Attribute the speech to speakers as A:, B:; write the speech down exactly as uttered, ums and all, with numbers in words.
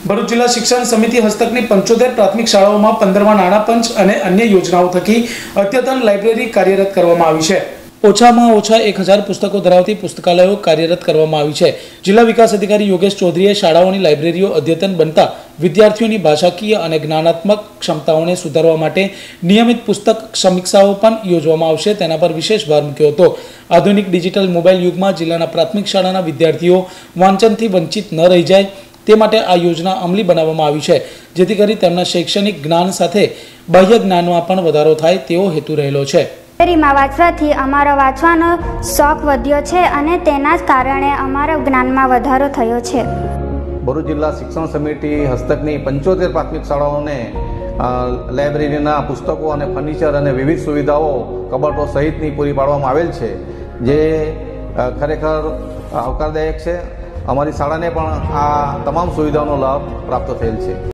A: ભરૂચ જિલ્લા શિક્ષણ સમિતિ હસ્તકની પંચોતેર પ્રાથમિક શાળાઓમાં પંદરમા નાણાં પંચ અને અન્ય યોજનાઓ થકી અદ્યતન લાઇબ્રેરી કાર્યરત કરવામાં આવી છે। ઓછામાં ઓછા એક હજાર પુસ્તકો ધરાવતી પુસ્તકાલયો કાર્યરત કરવામાં આવી છે। જિલ્લા વિકાસ અધિકારી યોગેશ ચૌધરીએ શાળાઓની લાઇબ્રેરીઓ અદ્યતન બનતા વિદ્યાર્થીઓની ભાષાકીય અને જ્ઞાનાત્મક ક્ષમતાઓને સુધારવા માટે નિયમિત પુસ્તક સમીક્ષાઓ પણ યોજવામાં આવશે, તેના પર વિશેષ ભાર મૂક્યો હતો। આધુનિક ડિજિટલ મોબાઈલ યુગમાં જિલ્લાના પ્રાથમિક શાળાના વિદ્યાર્થીઓ વાંચનથી વંચિત ન રહી જાય તે માટે આ યોજના અમલી બનાવવામાં આવી છે, જેથી કરી તેમના શૈક્ષણિક જ્ઞાન સાથે બાહ્ય જ્ઞાનમાં પણ વધારો થાય તેવો હેતુ રહેલો છે।
B: લાઇબ્રેરીમાં વાંચવાથી અમારો વાંચવાનો શોખ વધ્યો છે અને તેના જ કારણે અમારા જ્ઞાનમાં વધારો થયો છે।
C: ભરૂચ જિલ્લા શિક્ષણ સમિતિ હસ્તકની પંચોતેર પ્રાથમિક શાળાઓને લાઇબ્રેરીના પુસ્તકો અને ફર્નિચર અને વિવિધ સુવિધાઓ કબાટો સહિતની પૂરી પાડવામાં આવેલ છે, જે ખરેખર આવકારદાયક છે। અમારી શાળાને પણ આ તમામ સુવિધાઓનો લાભ પ્રાપ્ત થયેલ છે।